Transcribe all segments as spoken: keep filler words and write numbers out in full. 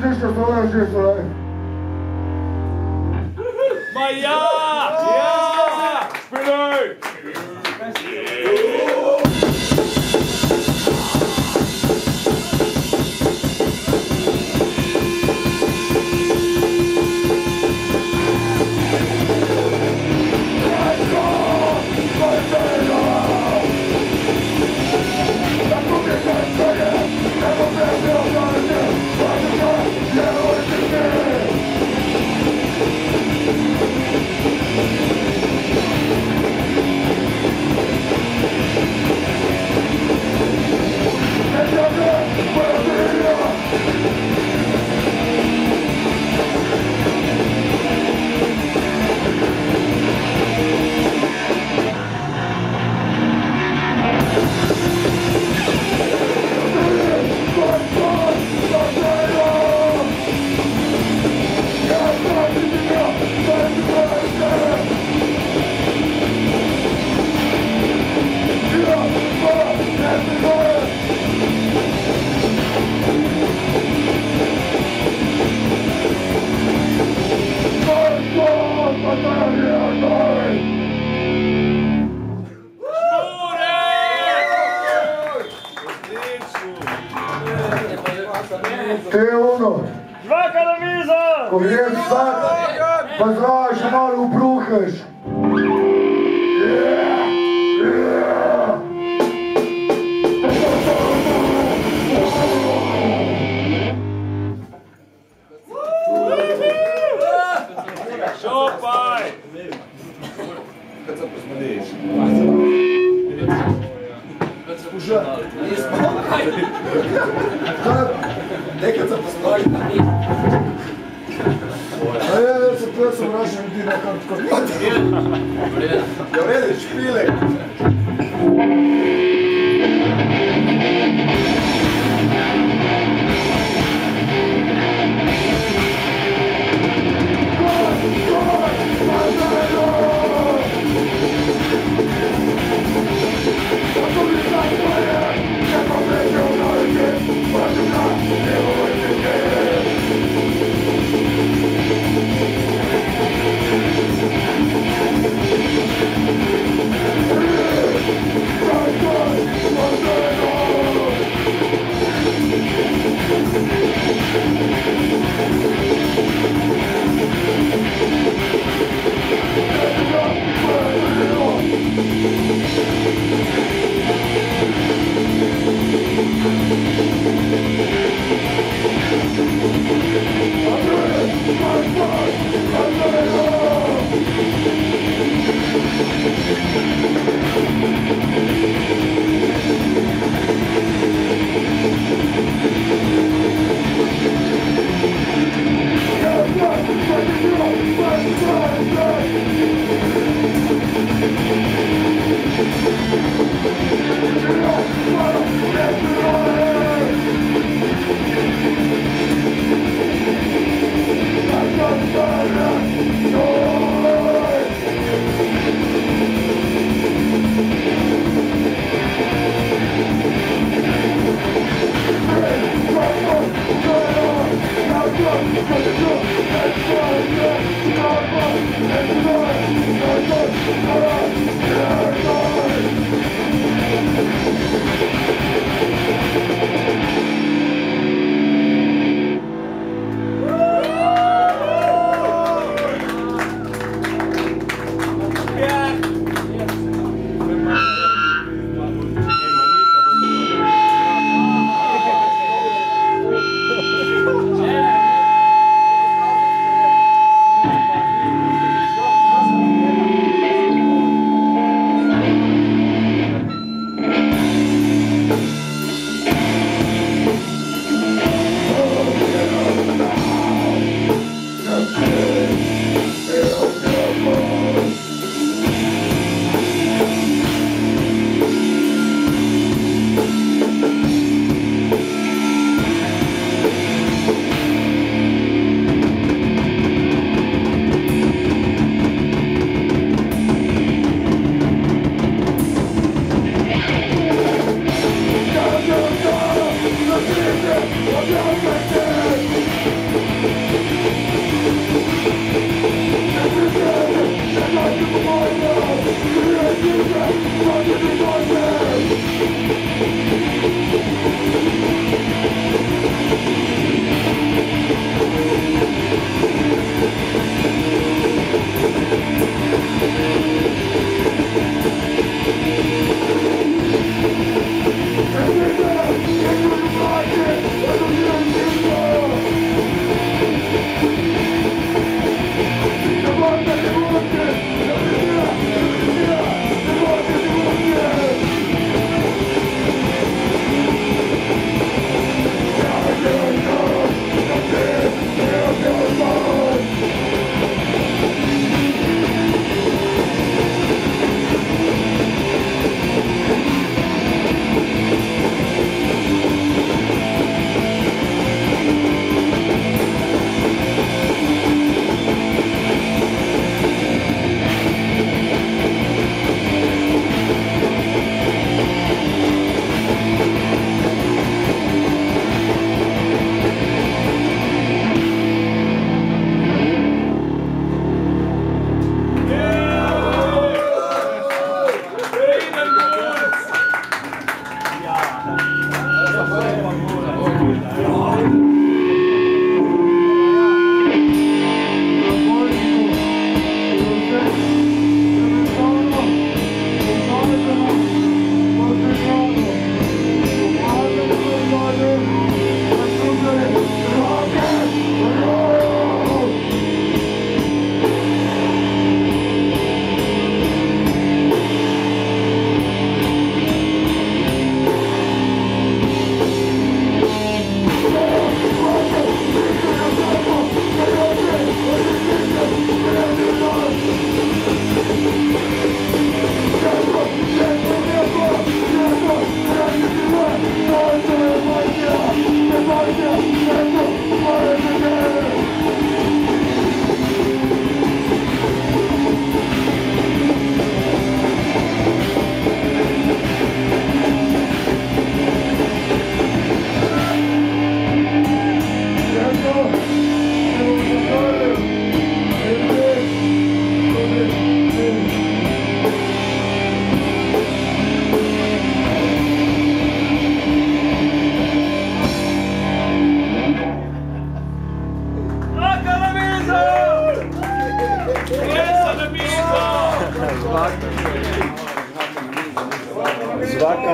ništa što ona živ što radi. Ma ja! Ja! Špilej! E ono, Žvaka na viza! ko je sad, pa znaš, malo ubruhaš. Šopaj! Kad se posmodiš? Uža. Nekad se posmodiš. A ja da se plesam rašem ti nekako kod... Ja vredi, špile! Go!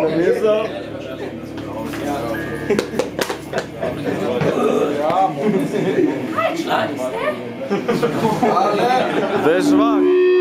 na mizo. Kaj člani ste? Zdaj žvak.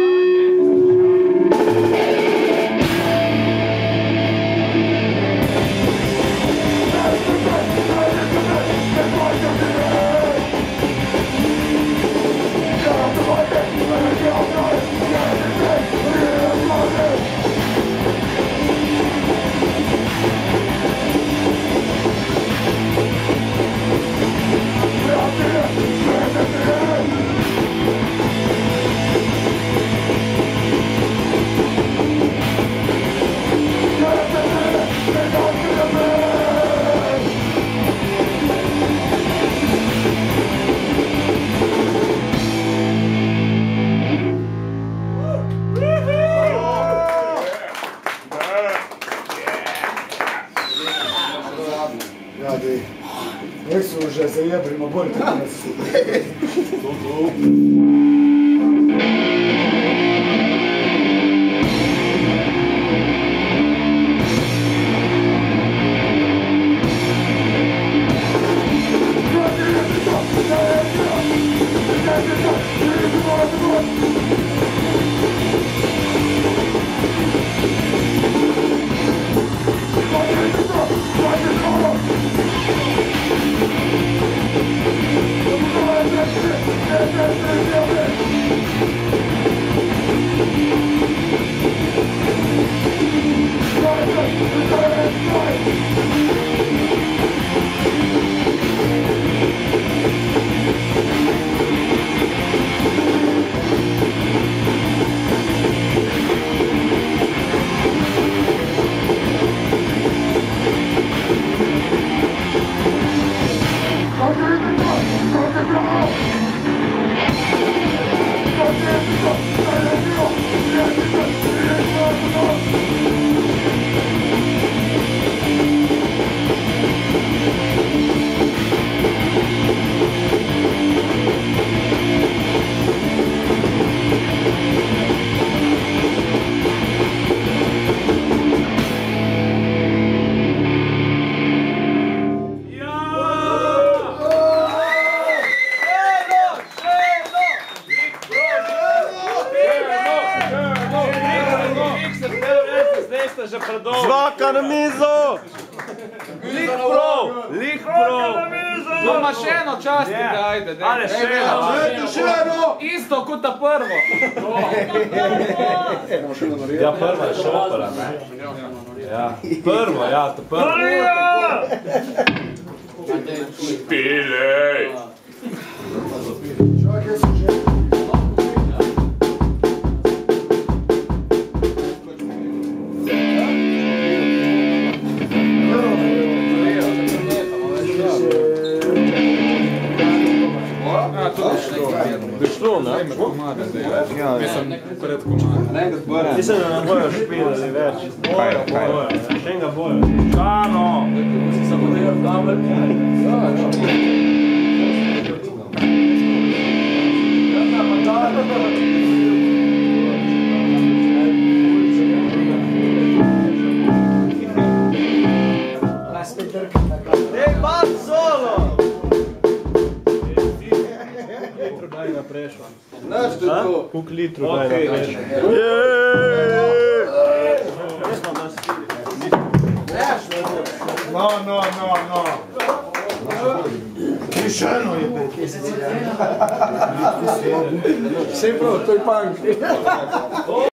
Ja, dej. Nek su že zajebrimo, bolj tako nas su. Žvaka na mizo! Lik prav! Lik prav! Ima še eno častnika, ajde. Ale še eno! Še eno! Isto kot ta prvo. Ja, prva je šopala, ne? Ja, prvo, ja, to prvo. Špilej! Čakaj su že. Što, ne? Mislim, pred komadom. Mislim, da ne bojo špilali več. Bojo, bojo. Še enega bojo. Čano! Samo da je oddavel. Ej, bad solo! Daj na prešlo. Znaš te to? Kuk litru daj na prešlo. No, no, no, no. Krišeno je pet. Vse prav, to je punk.